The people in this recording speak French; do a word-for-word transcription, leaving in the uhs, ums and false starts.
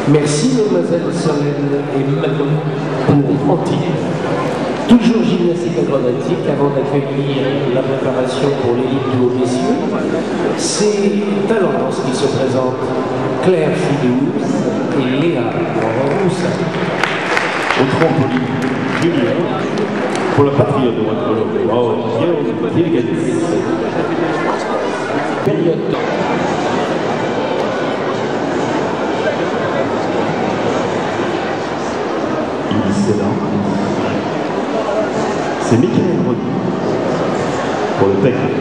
Merci, mademoiselle Solène et Manon Antille. Toujours gymnastique acrobatique avant d'accueillir la préparation pour l'élite du haut messieurs. C'est Talence qui se présente, Claire Fidouz et Léa Roussa. Au trampoline, Julien, pour la patriote de Waterloo. Oh, bien, bien gagné. Période. Excellent. C'est Michael Rodi pour le texte.